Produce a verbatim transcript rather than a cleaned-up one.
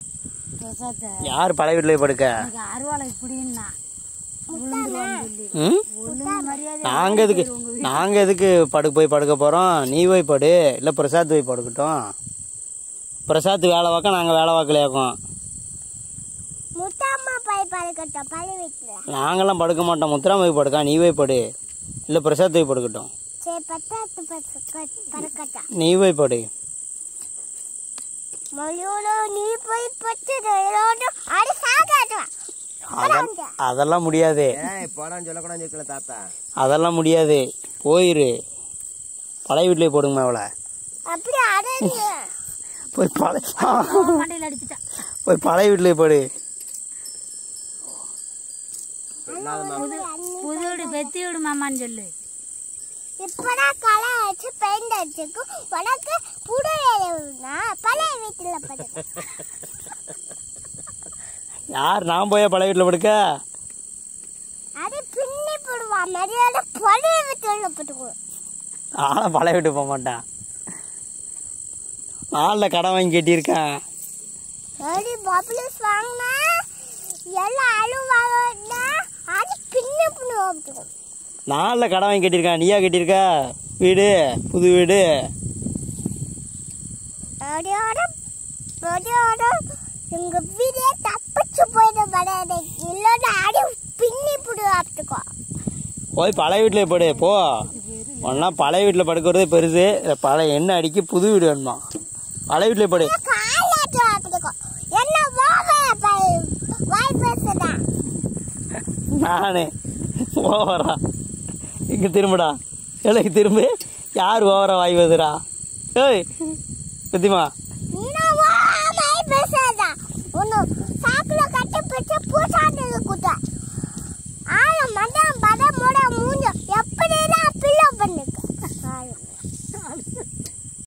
யார் பழைய வீட்டுல படுக்க? நாங்க எதுக்கு நாங்க எதுக்கு படுக்க போய் படுக்க போறோம்? நீ போய் படு, இல்ல பிரசாத் போய் படுக்கட்டும். பிரசாத் வேலை பார்க்க, நாங்க வேலை பார்க்கலையாக்கும். நாங்கெல்லாம் படுக்க மாட்டோம். முத்துரா போய் படுக்கா, நீ போய் படு, இல்ல பிரசாத் போய் படுக்கட்டும். நீ போய் படு. அதெல்லாம் முடியாது, அதெல்லாம் முடியாது. போயிரு, பழைய வீட்லயே போடுங்க அவளை. போய் பழைய போய் பழைய வீட்லயே போடு. புது வீடு பெத்தி விடு மாமான்னு சொல்லு. இப்படா களை அடிச்சு பெயிண்ட் அடிச்சுக்கு உனக்கு புது வீடுனா பழைய வீட்டுல படுக்க. யார் நான் போய் பழைய வீட்டுல படுக்க? அது பின்னி போடுவா மரியாதை பழைய வீட்டுல படுக்க. ஆனா பழைய வீட்டு போக மாட்டேன். நாளில் கடன் வாங்கி கட்டியிருக்கேன். சரி பப்ளிஸ் வாங்கினா எல்லாம் அழுவாங்க. அது பின்ன பின்ன நாளில் கடன் வாங்கி கட்டியிருக்கேன். நீயா கட்டியிருக்க வீடு, புது வீடு? எங்க வீடே தப்பிச்சு போயிட படாது. இல்லைன்னா அடி பின்னி பிடிவாத்துக்கோ. போய் பழைய வீட்டில் போடு. போ, ஒன்னா பழைய வீட்டில் படுக்கிறது பெருசு. பழைய என்ன அடிக்கி புது வீடு வேணுமா? பழைய வீட்டில் படு. நானு ஓவரா இங்க திரும்படா. எனக்கு திரும்ப யார் ஓவரா வாய் வருதுடா? ஏய் பத்திமா.